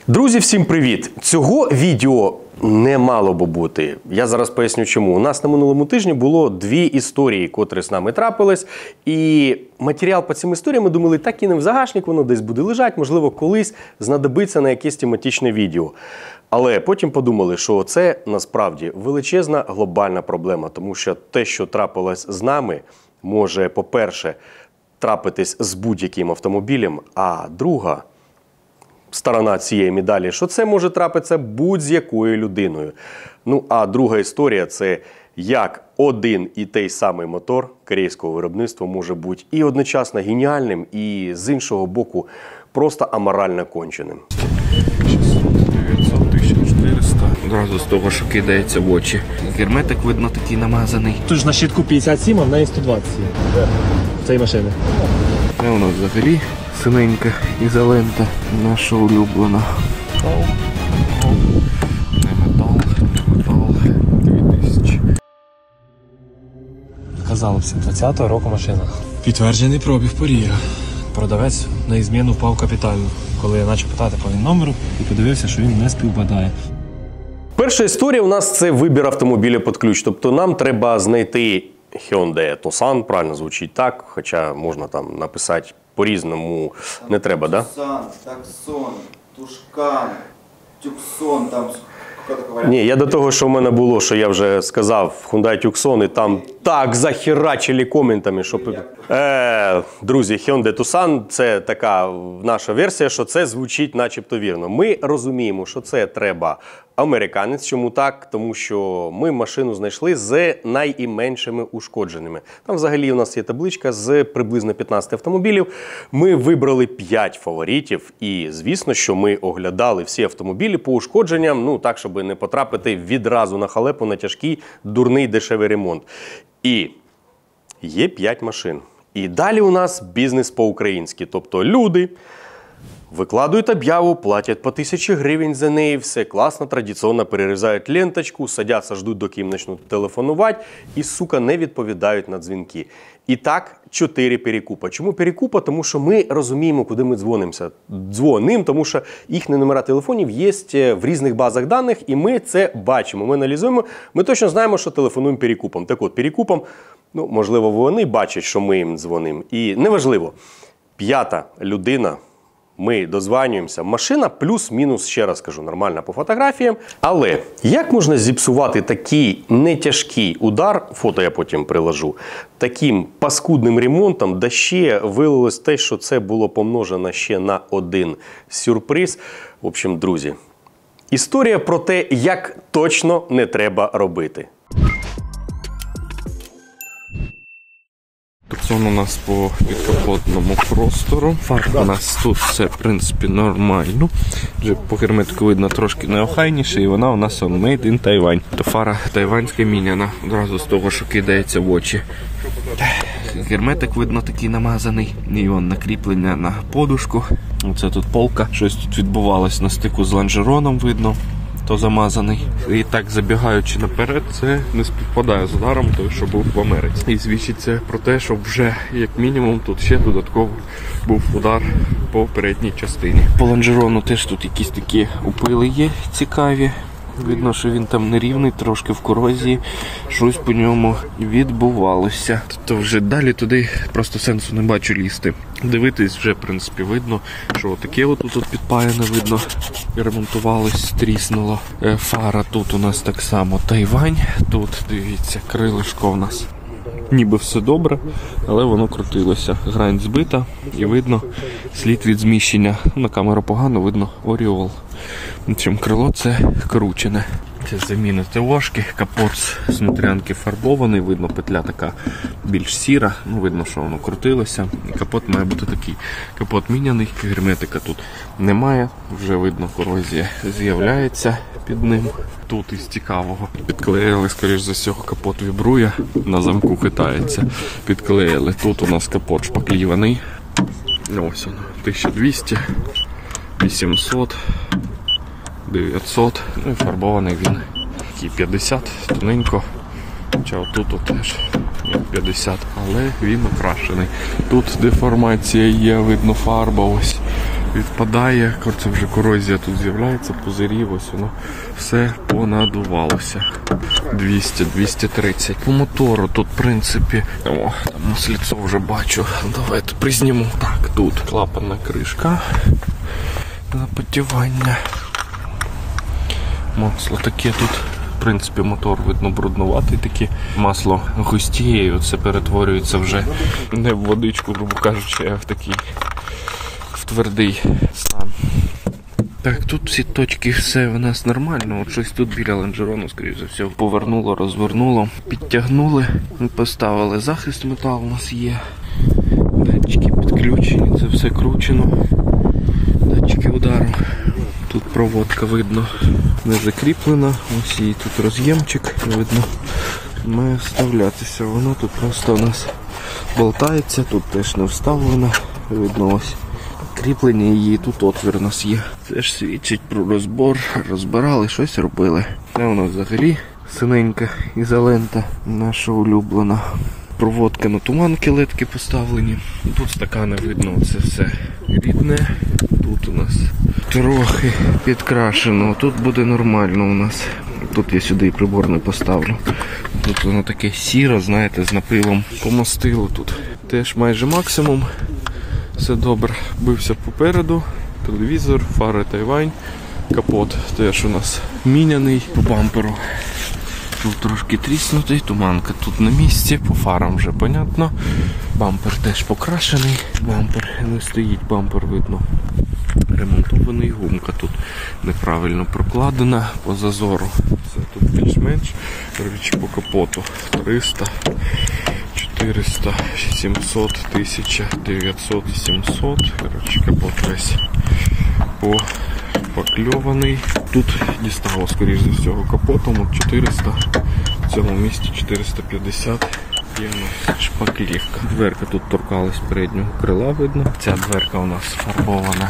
Друзі, всім привіт! Цього відео не мало би бути. Я зараз поясню чому. У нас на минулому тижні було дві історії, котрі з нами трапились. І матеріал по цим історіям ми думали, так кинемо в загашник, воно десь буде лежати, можливо, колись знадобиться на якесь тематичне відео. Але потім подумали, що це насправді величезна глобальна проблема, тому що те, що трапилось з нами, може, по-перше, трапитись з будь-яким автомобілем, а друга сторона цієї медалі, що це може трапитися будь-з якою людиною. Ну, а друга історія – це як один і той самий мотор корейського виробництва може бути і одночасно геніальним, і з іншого боку просто аморально конченим. 900, 1400. Одразу з того, що кидається в очі. Герметик, видно, такий намазаний. Тут ж на щитку 57, а в неї 120 є. В цій машині. Це у нас взагалі синенька ізолента, наша улюблена. Не метал, 2000. Казали всім, 20-го року машина. Підтверджений пробіг Поріга. Продавець на ізміну впав капітально. Коли я почав питати по номеру і подивився, що він не співпадає. Перша історія у нас – це вибір автомобіля під ключ. Тобто нам треба знайти Hyundai Tucson, правильно звучить так, хоча можна там написати по-різному, не треба, да? Tucson, Таксон, Тушкан, Тюксон, там Ні, я до того, що в мене було, що я вже сказав, Hyundai Tucson, і там так захерачили коментами, що... Друзі, Hyundai Tucson – це така наша версія, що це звучить начебто вірно. Ми розуміємо, що це треба американець. Чому так? Тому що ми машину знайшли з найменшими ушкодженнями. Там взагалі у нас є табличка з приблизно 15 автомобілів. Ми вибрали 5 фаворитів і, звісно, що ми оглядали всі автомобілі по ушкодженням, ну так, щоб не потрапити відразу на халепу, на тяжкий, дурний, дешевий ремонт. І є 5 машин. І далі у нас бізнес по-українськи. Тобто люди викладають об'яву, платять по 1000 гривень за неї, все класно, традиційно перерізають ленточку, садяться, ждуть, доки їм почнуть телефонувати і, сука, не відповідають на дзвінки. І так 4 перекупа. Чому перекупа? Тому що ми розуміємо, куди ми дзвонимося. Дзвоним, тому що їхні номера телефонів є в різних базах даних, і ми це бачимо, ми аналізуємо. Ми точно знаємо, що телефонуємо перекупам. Так от, перекупам, ну, можливо, вони бачать, що ми їм дзвонимо. І неважливо, 5-та людина, ми дозванюємося. Машина плюс-мінус, ще раз кажу, нормальна по фотографіям. Але як можна зіпсувати такий нетяжкий удар, фото я потім приложу, таким паскудним ремонтом, да ще виявилось те, що це було помножено ще на один сюрприз. В общем, друзі, історія про те, як точно не треба робити. Таксон у нас по підкапотному простору. Фар у нас тут все, в принципі, нормально. Вже по герметику видно трошки неохайніше, і вона у нас made in Taiwan. То фара тайванська міняна, одразу з того, що кидається в очі. Герметик видно такий намазаний. І вон накріплення на подушку. Оце тут полка. Щось тут відбувалось на стику з лонжероном, видно. То замазаний. І так, забігаючи наперед, це не співпадає з ударом той, що був в Америці. І свідчиться про те, що вже, як мінімум, тут ще додатково був удар по передній частині. По лонжерону теж тут якісь такі упили є цікаві. Видно, що він там нерівний, трошки в корозії, щось по ньому відбувалося. Тобто вже далі туди просто сенсу не бачу лізти. Дивитись вже, в принципі, видно, що таке тут підпаяне, видно, ремонтувалось, тріснуло. Фара тут у нас так само Тайвань, тут, дивіться, крилишко в нас. Ніби все добре, але воно крутилося. Грань збита і видно слід від зміщення. На камеру погано, видно оріол. Чим крило це кручене. Це заміни ТОшки, капот з внутрянки фарбований, видно петля така більш сіра, ну видно, що воно крутилося. Капот має бути такий. Капот міняний, герметика тут немає, вже видно корозія з'являється під ним. Тут із цікавого підклеїли, скоріш за всього, капот вібрує, на замку хитається. Підклеїли. Тут у нас капот шпакліваний. Ось воно, 1200, 800, 900, ну і фарбований він. Такий 50, тоненько. Хоча отут теж 50, але він окрашений. Тут деформація є, видно фарба ось. відпадає, це вже корозія тут з'являється, пузирів, ось воно все понадувалося. 200-230. По мотору тут, в принципі, там масліцо вже бачу. Давайте призніму. Так, тут клапанна кришка, запотівання. Масло таке тут. В принципі, мотор, видно, бруднуватий такий. Масло густіє, і оце перетворюється вже не в водичку, грубо кажучи, а в такий в твердий стан. Так, тут всі точки, все у нас нормально. От щось тут біля лонжерону, скоріше за все, повернуло, розвернуло, підтягнули, поставили захист метал, у нас є. Датчики підключені, це все кручено. Датчики удару. Тут проводка, видно, не закріплена. Ось і тут роз'ємчик, видно, має вставлятися. Воно тут просто у нас болтається, тут теж не вставлено. Видно, ось кріплення її, тут отвір у нас є. Це ж свідчить про розбор, розбирали, щось робили. Це у нас взагалі синенька ізолента, наша улюблена. Проводка на туманки, ледки поставлені. Тут стакани видно, це все рідне. Тут у нас трохи підкрашено, тут буде нормально у нас. Тут я сюди і прибор не поставлю. Тут воно таке сіро, знаєте, з напилом. По мастилу тут теж майже максимум. Все добре. Бився попереду. Телевізор, фари Тайвань. Капот теж у нас міняний по бамперу. Тут трошки тріснутий, туманка тут на місці, по фарам вже понятно. Бампер теж покрашений, бампер не стоїть, бампер видно ремонтований, гумка тут неправильно прокладена по зазору. Це тут більш-менш, річ по капоту 300, 400, 700, 1000, 900, 700, коротше капот весь покльований. Тут дістало, скоріш за всього, капотом от 400, в цьому місці 450 є у нас шпаклівка. Дверка тут торкалась переднього крила, видно. Ця дверка у нас фарбована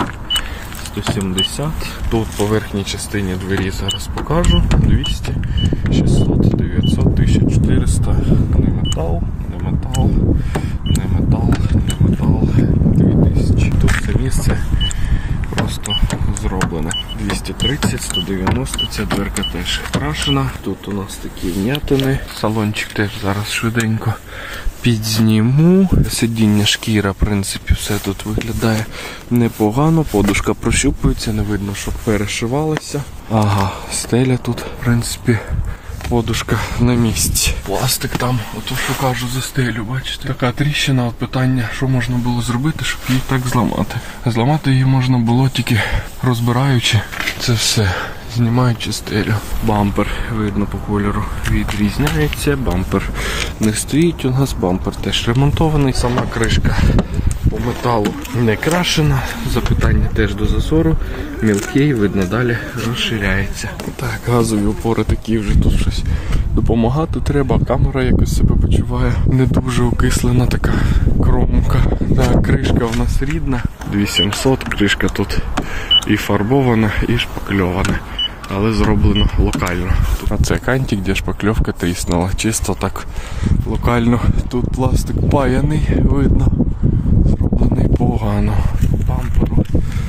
170. Тут по верхній частині двері зараз покажу. 200, 600, 900, 1400. Не метал, не метал, не метал, не метал, 2000. Тут це місце просто зроблене. 230, 190, ця дверка теж крашена. Тут у нас такі вм'ятини. Салончик теж зараз швиденько підзніму. Сидіння, шкіра, в принципі, все тут виглядає непогано. Подушка прощупується, не видно, щоб перешивалася. Ага, стеля тут, в принципі, подушка на місці. Пластик там, ото що кажу за стелю, бачите? Така тріщина, от питання, що можна було зробити, щоб її так зламати. Зламати її можна було тільки розбираючи це все, знімаючи стелю. Бампер, видно по кольору, відрізняється, бампер не стоїть у нас, бампер теж ремонтований, сама кришка по металу не крашена, запитання теж до зазору, мілкий, видно, далі розширяється. Так, газові опори такі вже, тут щось допомагати треба, камера якось себе почуває не дуже окислена, така кромка. Так, кришка в нас рідна, 2700, кришка тут і фарбована, і шпакльована, але зроблено локально. А це кантик, де шпакльовка тріснула, чисто так локально. Тут пластик паяний, видно, зроблений погано. Бамперу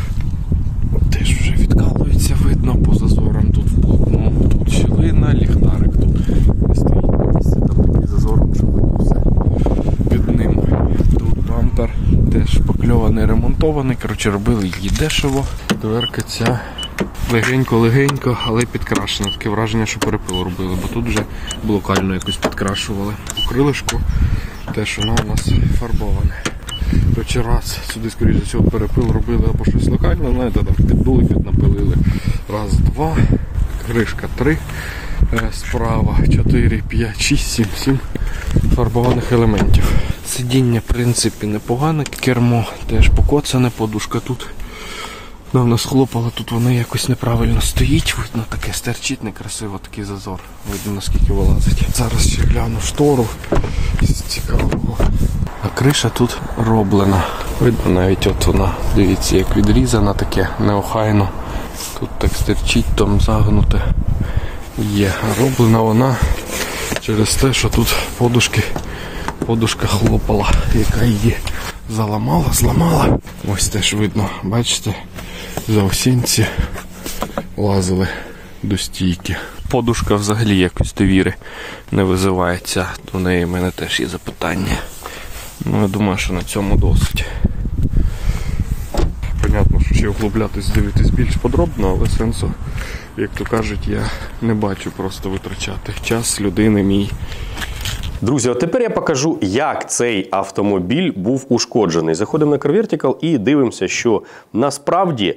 теж вже відкалується, видно, по зазорам тут вплотну. Тут щілина, ліхтарик тут не стоїть на місці, там такий зазор, щоб видно все під ним. Тут бампер теж шпакльований, ремонтований, коротше робили її дешево. Дверка ця легенько-легенько, але підкрашена. Таке враження, що перепил робили, бо тут вже локально якось підкрашували. У крилишку теж воно у нас фарбоване. Коротше, раз сюди, скоріше за всього, перепил робили або щось локально, знаєте, там піддули, піднапилили. Раз, два, кришка 3, справа 4, 5, 6, 7, 7 фарбованих елементів. Сидіння, в принципі, непогане, кермо теж покоцане, подушка тут давно схлопала, тут воно якось неправильно стоїть, видно, таке стерчить, некрасиво, такий зазор, видно, наскільки вилазить. Зараз ще гляну штору з цікавого. А криша тут роблена. Видно, навіть от вона, дивіться, як відрізана, таке неохайно. Тут так стерчить, там загнуте є. Роблена вона через те, що тут подушка хлопала, яка її зламала. Ось теж видно, бачите, заосінці лазили до стійки. Подушка взагалі якось довіри не визивається. До неї в мене теж є запитання. Ну, я думаю, що на цьому досить. Понятно, що ще углублятись, дивитись більш подробно, але сенсу, як то кажуть, я не бачу просто витрачати час людини мій. Друзі, от тепер я покажу, як цей автомобіль був ушкоджений. Заходимо на CarVertical і дивимося, що насправді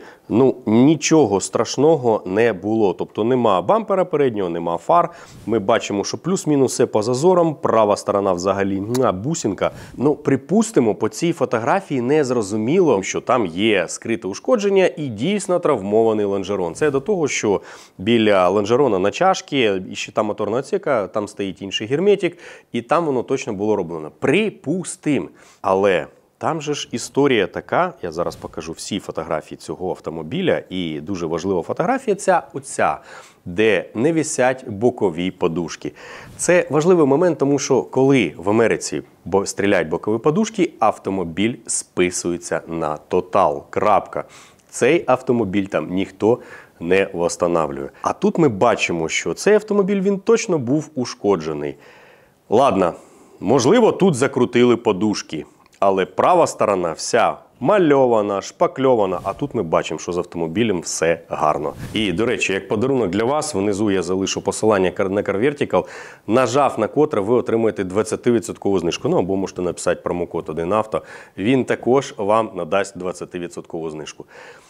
нічого страшного не було. Тобто нема бампера переднього, нема фар. Ми бачимо, що плюс-мінус все по зазорам, права сторона взагалі бусинка. Припустимо, по цій фотографії не зрозуміло, що там є скрите ушкодження і дійсно травмований лонжерон. Це до того, що біля лонжерона на чашці і щита моторного отсека там стоїть інший герметик, і там воно точно було роблено. Припустим. Але там же ж історія така, я зараз покажу всі фотографії цього автомобіля, і дуже важлива фотографія оця, де не висять бокові подушки. Це важливий момент, тому що коли в Америці стріляють бокові подушки, автомобіль списується на тотал. Крапка. Цей автомобіль там ніхто не встановлює. А тут ми бачимо, що цей автомобіль, він точно був ушкоджений. Ладно, можливо, тут закрутили подушки, але права сторона вся мальована, шпакльована, а тут ми бачимо, що з автомобілем все гарно. І, до речі, як подарунок для вас, внизу я залишу посилання на CarVertical, нажав на котре ви отримуєте 20% знижку. Або можете написати промокод 1авто, він також вам надасть 20% знижку.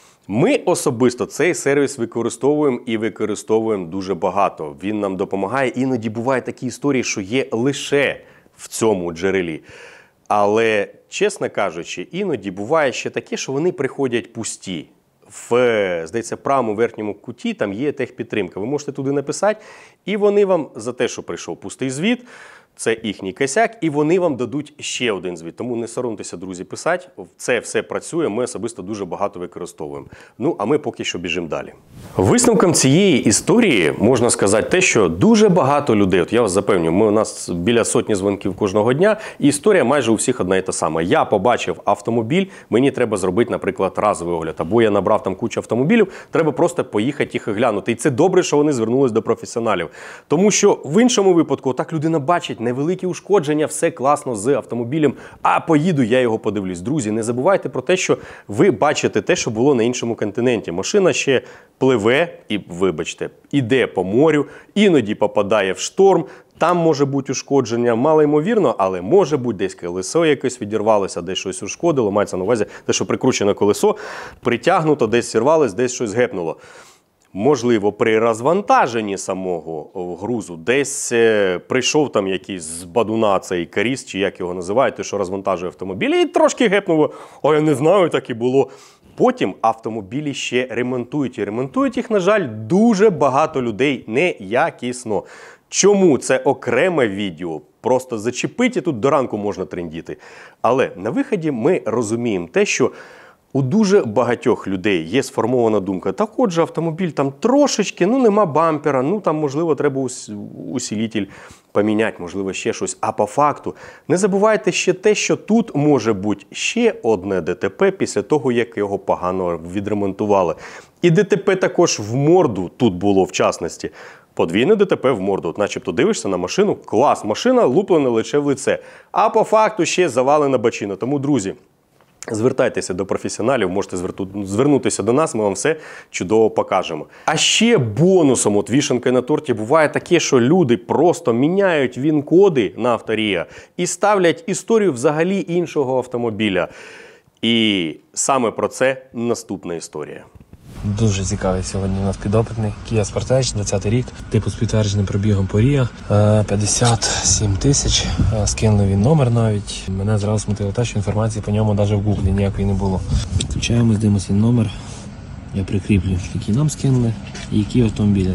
Ми особисто цей сервіс використовуємо і використовуємо дуже багато. Він нам допомагає. Іноді бувають такі історії, що є лише в цьому джерелі. Але, чесно кажучи, іноді буває ще таке, що вони приходять пусті. Здається, правому верхньому куті там є техпідтримка. Ви можете туди написати, і вони вам за те, що прийшов пустий звіт, це їхній косяк, і вони вам дадуть ще один звіт. Тому не соромтеся, друзі, писати. Це все працює, ми особисто дуже багато використовуємо. А ми поки що біжимо далі. Висновком цієї історії можна сказати те, що дуже багато людей, от я вас запевню, у нас біля сотні дзвінків кожного дня, і історія майже у всіх одна і та сама. Я побачив автомобіль, мені треба зробити, наприклад, разовий огляд, або я набрав там кучу автомобілів, треба просто поїхати їх глянути. І це добре, що вони звернулись до професіоналів. Тому що в іншому випадку, так людина бачить, невеликі ушкодження, все класно з автомобілем, а поїду, я його подивлюсь. Друзі, не забувайте про те, що ви бачите те, що було на іншому континенті. Машина ще пливе і, вибачте, іде по морю, іноді попадає в шторм, там може бути ушкодження, малоймовірно, але може бути десь колесо якесь відірвалося, десь щось ушкодило, мається на увазі те, що прикручене колесо, притягнуто, десь сірвалось, десь щось гепнуло. Можливо, при розвантаженні самого грузу десь прийшов там якийсь з бадуна цей каріс, чи як його називають, той, що розвантажує автомобіль, і трошки гепнуло. А я не знаю, так і було. Потім автомобілі ще ремонтують. І ремонтують їх, на жаль, дуже багато людей неякісно. Чому? Це окреме відео. Просто зачепить і тут до ранку можна трендіти. Але на виході ми розуміємо те, що у дуже багатьох людей є сформована думка, так отже, автомобіль там трошечки, нема бампера, там, можливо, треба усилитель поміняти, можливо, ще щось. А по факту, не забувайте ще те, що тут може бути ще одне ДТП після того, як його погано відремонтували. І ДТП також в морду тут було, в частності. Подвійне ДТП в морду. От начебто дивишся на машину, клас, машина луплена лише в лице. А по факту ще завалена бочина. Тому, друзі, звертайтеся до професіоналів, можете звернутися до нас, ми вам все чудово покажемо. А ще бонусом, от вішенкою на торті, буває таке, що люди просто міняють він-коди на Авторія і ставлять історію взагалі іншого автомобіля. І саме про це наступна історія. Дуже цікавий сьогодні у нас підопитний Kia Sportage, 20-й рік, типу з підтвердженим пробігом по Ріа, 57 тисяч, скинули він номер навіть. Мене зразу смутило те, що інформації по ньому навіть в гуглі ніякої не було. Включаємо, дивимося номер, я прикріплю, який нам скинули і які автомобілі.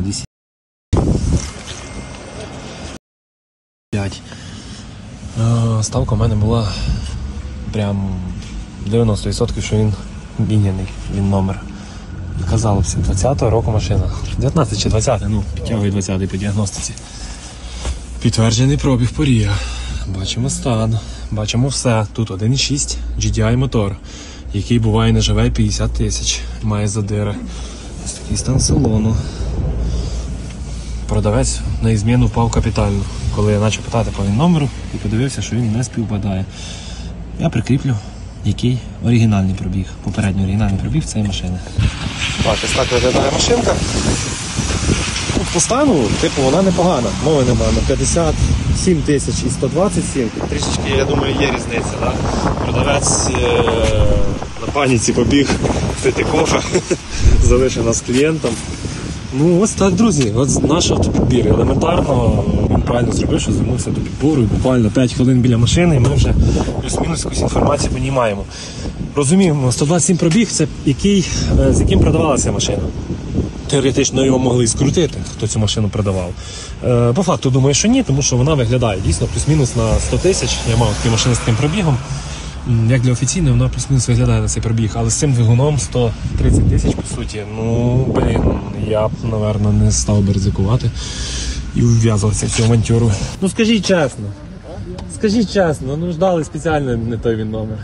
5. Ставка у мене була прям 90%, що він міняний, він номер. Казало б, 20-го року машина. 19 чи 20, підтягує 20-й по діагностиці. Підтверджений пробіг по Ріа. Бачимо стан. Бачимо все. Тут 1.6 GDI мотор, який буває не живе 50 тисяч. Має задири. Ось такий стан салону. Продавець на ізміну впав капітально. Коли я почав питати по номеру і подивився, що він не співпадає. Я прикріплю, який оригінальний пробіг. Попередній оригінальний пробіг цієї машини. Так, ось так виглядає машинка. Тут по стану, типу, вона непогана. Мови немає, на 57 тисяч і 127. Трішечки, я думаю, є різниця. Да? Продавець на паніці побіг пити кофе, залишив нас клієнтом. Ну ось так, друзі, от наш автопідбір. Елементарно він правильно зробив, що звернувся до підбору. Буквально 5 хвилин біля машини і ми вже плюс-мінус якусь інформацію понімаємо. Розуміємо, 127 пробіг, це з яким продавалася машина. Теоретично його могли і скрутити, хто цю машину продавав. По факту думаю, що ні, тому що вона виглядає дійсно плюс-мінус на 100 тисяч. Я мав такі машини з таким пробігом. Як для офіційної, вона плюс-мінус виглядає на цей пробіг, але з цим двигуном 130 тисяч, по суті, я б, напевно, не став би ризикувати і вв'язуватися в цю авантюру. Ну скажіть чесно, ну ждали спеціально не той він номер.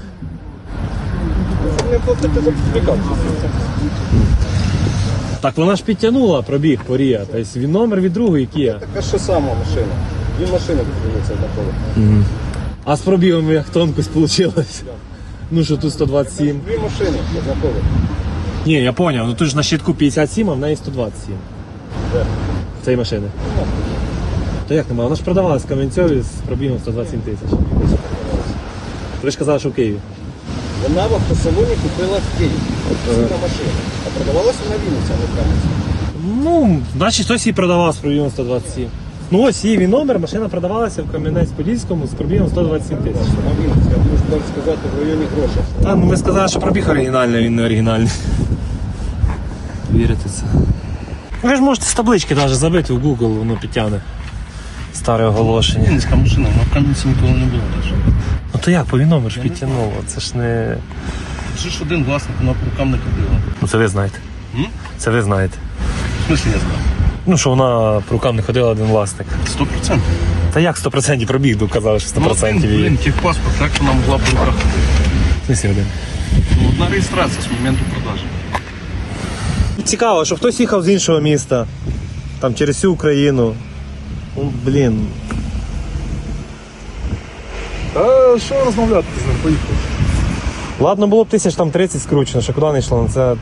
Так вона ж підтягнула пробіг по Ріа, тобто він номер від другої Kia. Така що сама машина. Дві машини подивиться однаково. А з пробігом як тонкость вийшло? Ну що тут 127. Дві машини однаково. Ні, я зрозумів, ну тут ж на щитку 57, а в неї 127. Де? Цієї машини. То як немає? Вона ж продавалась в Кам'янцьові з пробігом 127 тисяч. Ви ж казали, що в Києві. Вона в автосалоні купила в Києві. Ціна машина. А продавалася на Вінниці, а не в Кам'янці. Ну, значить хтось її продавав з пробігом 127. Ну ось її номер, машина продавалася в Кам'янець-Подільському з пробігом 127 тисяч. На Вінниці, я можу так сказати, в районі грошей. Та, ну ви сказали, що пробіг оригінальний, він не оригінальний. Вірите це? Ви ж можете з таблички навіть забити в Google, воно підтягне старе оголошення. Вінницька машина, вона в Кам'янці ніколи не була. Ну то як, по номер ж підтягнуло, це ж не... Це ж один власник, вона по рукам не ходила. Ну це ви знаєте. Це ви знаєте. В смислі я знаю? Ну що вона по рукам не ходила один власник. 100%. Та як 100% пробіг, доказали, що 100% її. Блін, техпаспорт, як вона могла по руках ходити? Не сьогодні. Ну, одна реєстрація з моменту продажі. Цікаво, що хтось їхав з іншого міста, там через всю Україну. Ну, блін. Та що розмовляти з ним? Поїхали. Ладно, було б 30 скручено, що куди не йшло, ну це...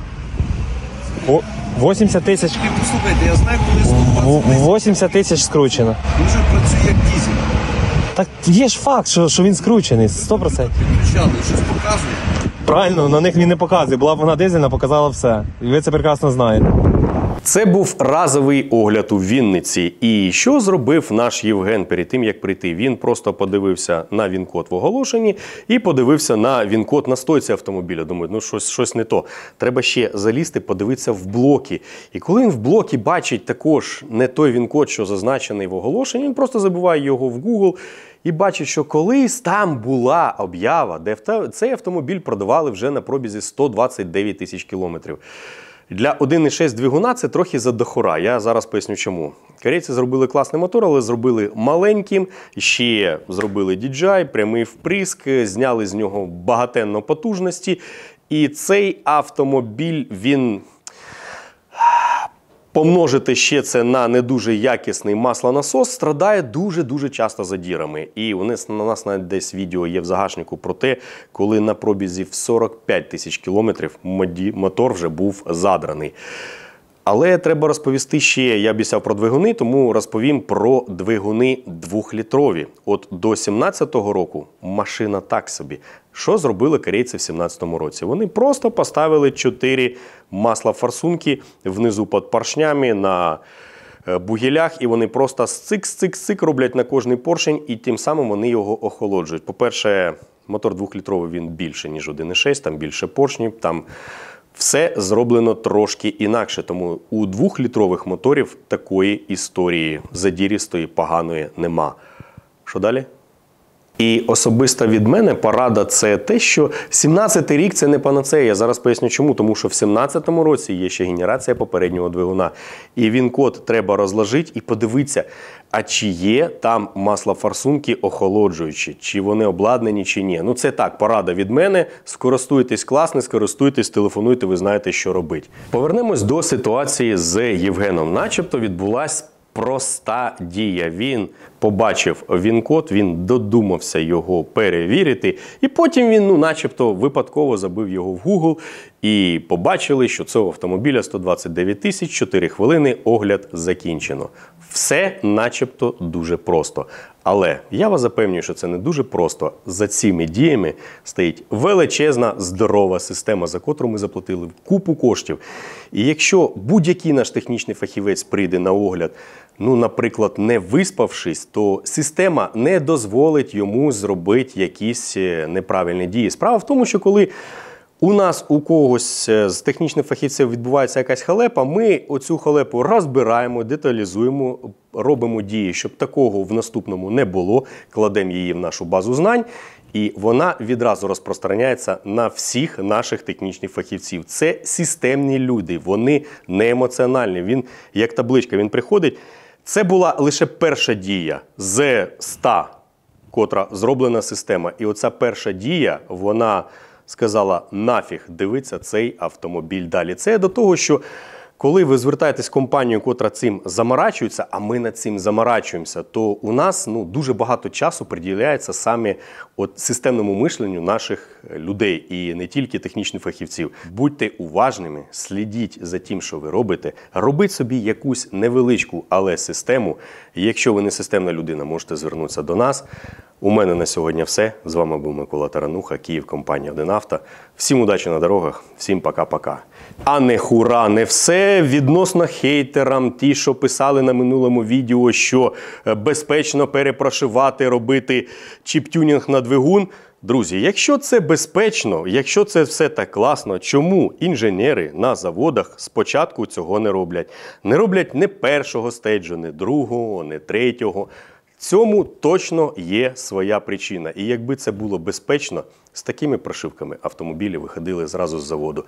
80 тисяч. Послухайте, я знаю, коли 80 тисяч скручено. Він вже працює як дізель. Так є ж факт, що він скручений, 100%. Підключали, щось показує. Правильно, на них він не показує. Була б вона дизельна, показала все. І ви це прекрасно знаєте. Це був разовий огляд у Вінниці. І що зробив наш Євген перед тим, як прийти? Він просто подивився на він-код в оголошенні і подивився на він-код на стойці автомобіля. Думаю, ну щось не то. Треба ще залізти, подивитися в блоки. І коли він в блокі бачить також не той він-код, що зазначений в оголошенні, він просто забиває його в Google і бачить, що колись там була об'ява, де цей автомобіль продавали вже на пробізі 129 тисяч кілометрів. Для 1.6 двигуна це трохи задохора. Я зараз поясню чому. Корейці зробили класний мотор, але зробили маленьким, ще зробили DJI, прямий вприск, зняли з нього багатенно потужності. І цей автомобіль, він... Помножити ще це на не дуже якісний маслонасос, страдає дуже-дуже часто задірами. І у нас навіть десь відео є в загашнику про те, коли на пробізі в 45 тисяч кілометрів мотор вже був задраний. Але треба розповісти ще, я обіцяв про двигуни, тому розповім про двигуни 2-літрові. От до 17-го року машина так собі. Що зробили корейці в 17-му році? Вони просто поставили 4 масла-форсунки внизу під поршнями на бугелях, і вони просто цик-цик-цик роблять на кожний поршень, і тим самим вони його охолоджують. По-перше, мотор 2-літровий, він більше, ніж 1.6, там більше поршнів, там все зроблено трошки інакше, тому у 2-літрових моторів такої історії задірістої, поганої нема. Що далі? І особисто від мене порада – це те, що 17-й рік – це не панацея. Я зараз поясню чому. Тому що в 17-му році є ще генерація попереднього двигуна. І він-код треба розложити і подивитися, а чи є там маслофорсунки охолоджуючі, чи вони обладнані, чи ні. Ну це так, порада від мене. Скористуйтесь класно, скористуйтесь, телефонуйте, ви знаєте, що робити. Повернемось до ситуації з Євгеном. Начебто відбулась проста дія. Він побачив він-код, він додумався його перевірити, і потім він, начебто, випадково забив його в Google, і побачили, що цього автомобіля 129 тисяч, 4 хвилини, огляд закінчено. Все начебто дуже просто. Але я вас запевнюю, що це не дуже просто. За цими діями стоїть величезна, здорова система, за котру ми заплатили купу коштів. І якщо будь-який наш технічний фахівець прийде на огляд, наприклад, не виспавшись, то система не дозволить йому зробити якісь неправильні дії. Справа в тому, що коли у нас у когось з технічних фахівців відбувається якась халепа, ми оцю халепу розбираємо, деталізуємо, робимо дії, щоб такого в наступному не було, кладемо її в нашу базу знань, і вона відразу розпространяється на всіх наших технічних фахівців. Це системні люди, вони не емоціональні. Він, як табличка, він приходить. Це була лише перша дія з 100, котра зроблена система. І оця перша дія, вона сказала, нафіг дивиться цей автомобіль далі. Це до того, що коли ви звертаєтесь в компанію, котра цим заморачується, а ми над цим заморачуємося, то у нас дуже багато часу приділяється саме системному мишленню наших людей і не тільки технічних фахівців. Будьте уважними, слідіть за тим, що ви робите, робіть собі якусь невеличку, але систему. І якщо ви не системна людина, можете звернутися до нас. У мене на сьогодні все. З вами був Микола Тарануха, Київ, компанія «1Авто». Всім удачі на дорогах, всім пока-пока. А не хура, не все відносно хейтерам, ті, що писали на минулому відео, що безпечно перепрошивати, робити чіп-тюнінг на двигун. Друзі, якщо це безпечно, якщо це все так класно, чому інженери на заводах спочатку цього не роблять? Не роблять не першого стейджу, не другого, не третього. Цьому точно є своя причина. І якби це було безпечно, з такими прошивками автомобілі виходили зразу з заводу.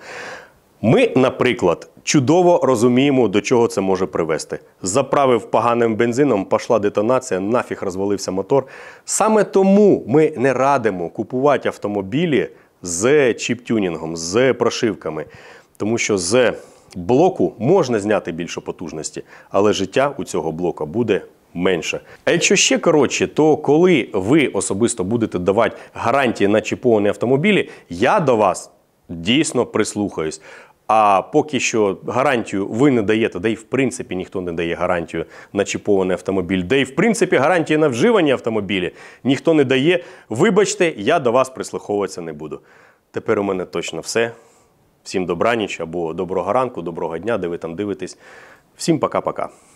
Ми, наприклад, чудово розуміємо, до чого це може привести. Заправив поганим бензином, пішла детонація, нафіг розвалився мотор. Саме тому ми не радимо купувати автомобілі з чіп-тюнінгом, з прошивками. Тому що з блоку можна зняти більше потужності, але життя у цього блока буде менше. А якщо ще коротше, то коли ви особисто будете давати гарантії на чіповані автомобілі, я до вас дійсно прислухаюсь. А поки що гарантію ви не даєте, да й в принципі ніхто не дає гарантію на чіпований автомобіль, да й в принципі гарантії на вживані автомобілі ніхто не дає, вибачте, я до вас прислуховуватися не буду. Тепер у мене точно все. Всім добраніч або доброго ранку, доброго дня, де ви там дивитесь. Всім пока-пока.